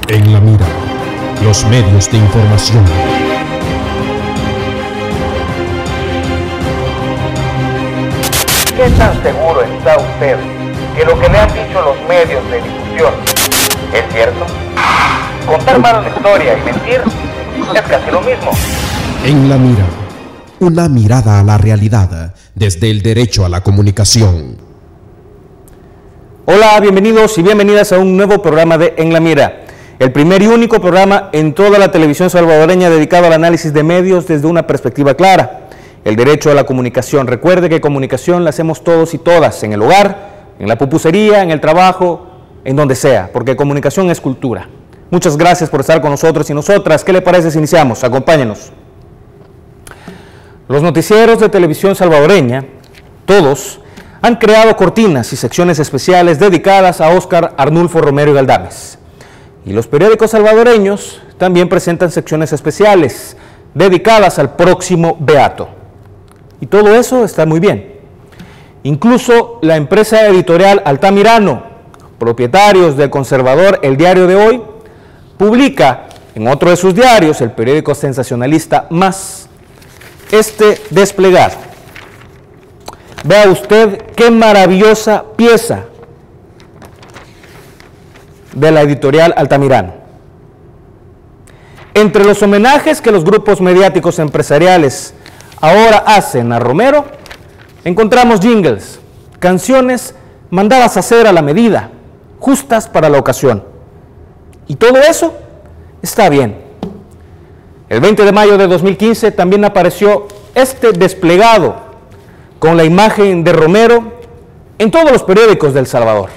En la mira, los medios de información. ¿Qué tan seguro está usted que lo que le han dicho los medios de difusión es cierto? Contar mal la historia y mentir es casi lo mismo. En la mira, una mirada a la realidad desde el derecho a la comunicación. Hola, bienvenidos y bienvenidas a un nuevo programa de En la Mira, el primer y único programa en toda la televisión salvadoreña dedicado al análisis de medios desde una perspectiva clara. El derecho a la comunicación. Recuerde que comunicación la hacemos todos y todas, en el hogar, en la pupusería, en el trabajo, en donde sea, porque comunicación es cultura. Muchas gracias por estar con nosotros y nosotras. ¿Qué le parece si iniciamos? Acompáñenos. Los noticieros de televisión salvadoreña, todos, han creado cortinas y secciones especiales dedicadas a Óscar Arnulfo Romero y Galdames. Y los periódicos salvadoreños también presentan secciones especiales dedicadas al próximo beato. Y todo eso está muy bien. Incluso la empresa editorial Altamirano, propietarios del conservador El Diario de Hoy, publica en otro de sus diarios, el periódico sensacionalista Más, este desplegado. Vea usted qué maravillosa pieza de la editorial Altamirano. Entre los homenajes que los grupos mediáticos empresariales ahora hacen a Romero, encontramos jingles, canciones mandadas a hacer a la medida, justas para la ocasión. Y todo eso está bien. El 20 de mayo de 2015 también apareció este desplegado con la imagen de Romero en todos los periódicos de El Salvador,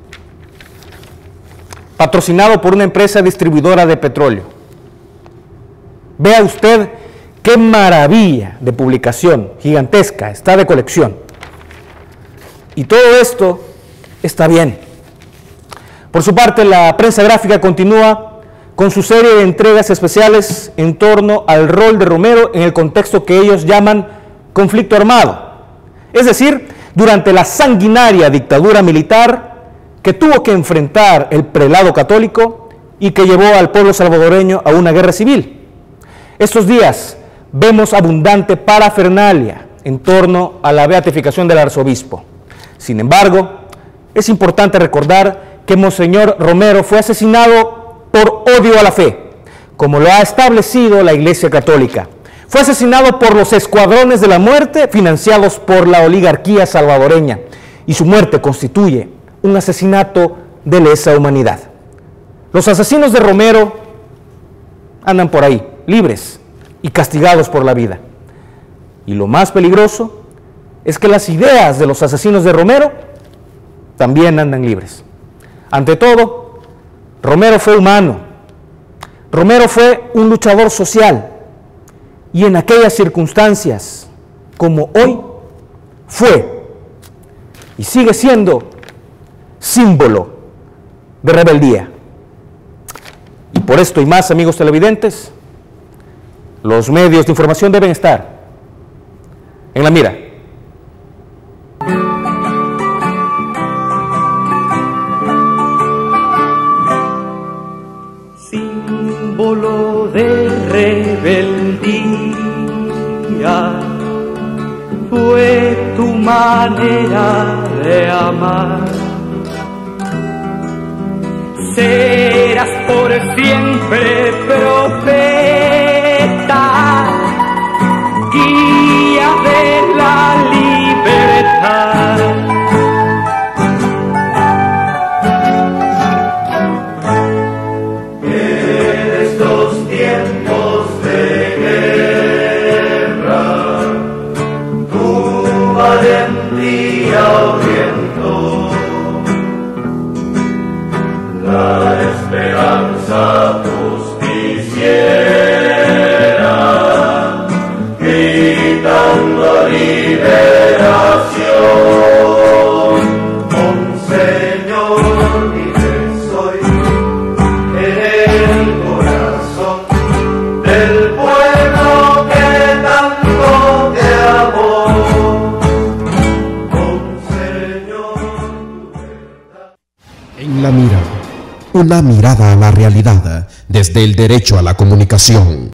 patrocinado por una empresa distribuidora de petróleo. Vea usted qué maravilla de publicación gigantesca, está de colección. Y todo esto está bien. Por su parte, la prensa gráfica continúa con su serie de entregas especiales en torno al rol de Romero en el contexto que ellos llaman conflicto armado. Es decir, durante la sanguinaria dictadura militar que tuvo que enfrentar el prelado católico y que llevó al pueblo salvadoreño a una guerra civil. Estos días vemos abundante parafernalia en torno a la beatificación del arzobispo. Sin embargo, es importante recordar que Monseñor Romero fue asesinado por odio a la fe, como lo ha establecido la Iglesia Católica. Fue asesinado por los escuadrones de la muerte financiados por la oligarquía salvadoreña, y su muerte constituye un asesinato de lesa humanidad. Los asesinos de Romero andan por ahí, libres y castigados por la vida. Y lo más peligroso es que las ideas de los asesinos de Romero también andan libres. Ante todo, Romero fue humano. Romero fue un luchador social. Y en aquellas circunstancias, como hoy, fue y sigue siendo símbolo de rebeldía. Y por esto y más, amigos televidentes, los medios de información deben estar en la mira. Símbolo de rebeldía fue tu manera de amar. Serás por siempre profeta, guía de la libertad. En estos tiempos de guerra, tu valentía orientó la esperanza justiciera, gritando liberación. Monseñor, libre soy en el corazón del pueblo que tanto te amó. Monseñor, En la mira, Una mirada a la realidad desde el derecho a la comunicación.